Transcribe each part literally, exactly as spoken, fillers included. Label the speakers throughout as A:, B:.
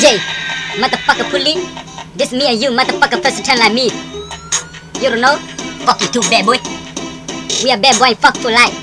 A: Yeah, motherfucker police. This me and you, motherfucker person tell like me. You don't know? Fuck you too, bad boy. We are bad boy, fuck for life.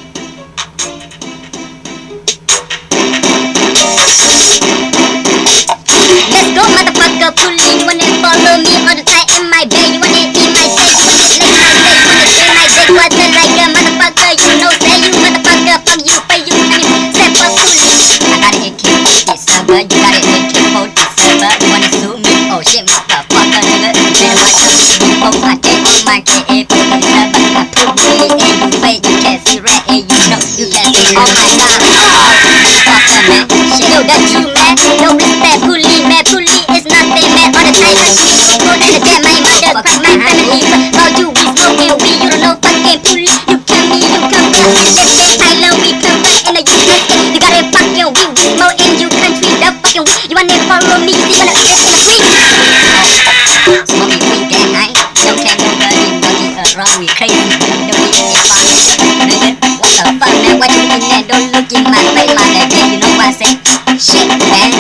A: Let's go, motherfucker police. You wanna follow me all the time in my bed? You wanna eat my dick? You wanna lick my dick? You wanna say my dick? What's it like a motherfucker? You know, say you motherfucker, fuck you, pay you, I mean, step up police. I got it A K forty server, you got it A K forty server. You wanna sue me? Oh shit, motherfucker, nigga. Then why don't you oh my K on my K A forty server? I put me in you way, you can't see right, and you know you can't see. Oh my god, oh motherfucker, man. Shit, yo, that's you, man. No respect, police, man. Police is nothing, man. All the time, I see you go to the dead, my mother, crack my family. While you we smoking weed, you don't know fucking police. You kill me, you come back. Let's say Thailand, we come back in the U S A. You got it fucking weed, we smoke in you country, the fucking weed. You wanna follow me, you wanna eat this in the street. Smoking weed, gang, I don't care nobody, nobody around, we crazy. Don't need any fun, nigga. What the fuck, man? What you in there? Don't look in my face, my nigga. You know what I say? Shit, man.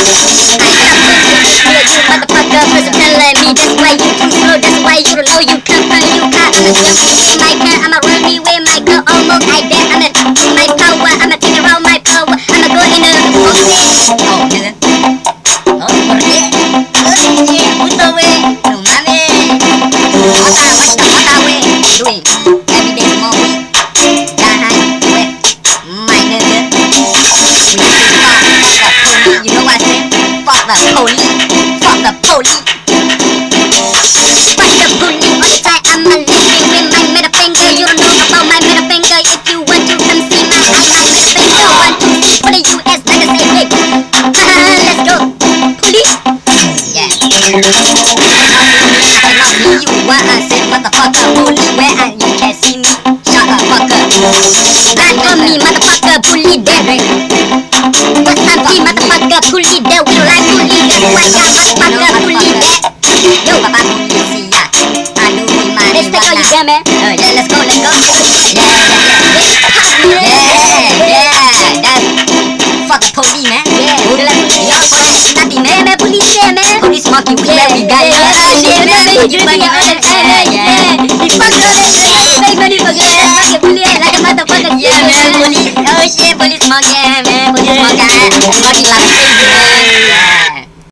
A: Motherfucker, person telling me that's why you too slow, that's why you don't know you come from you can't. I'ma jump with my car, I'ma run me with my car, almost I dare. I'ma do my power, I'ma take around my power, I'ma go in a oh nigga. Oh, por qué? Oye, puto wey, no mames. What the, what the, what the wey doing? Every day more weed. Got high with my nigga. We fuck the police, you know what I say? Fuck the police. Fuck the police. Fuck the police. All the time I'm a living with my middle finger. You don't know about my middle finger. If you want to come see my eye, my middle finger. One, two, three for the U S like I say, hey. Let's go. Police. Yeah. I cannot see you. What I say, motherfucker. Police, where are you? Can't see me. Shut up, fucker. Stand on me, motherfucker. Police there. What's up, me, motherfucker? Police there. We don't like police. That's why y'all motherfucker police there. Yo, papa police, yeah. Aduh, gimana? Let's take all you there, man. Oh, yeah, let's go, let's go. Yeah, yeah, yeah. Yeah, yeah. That's fuck the police, man. Yeah. Udah lah, police. Police nanti, man. Man, police there, man. Police smoking weed, man. We got it. Oh, shit, man. You drinking all the time, man. Yeah. You fuck all the time. Make money for good. Fucking police like a motherfucker. Yeah, man. Police. Oh, shit, police smoking, man. Police smoking. Smoking like crazy, man.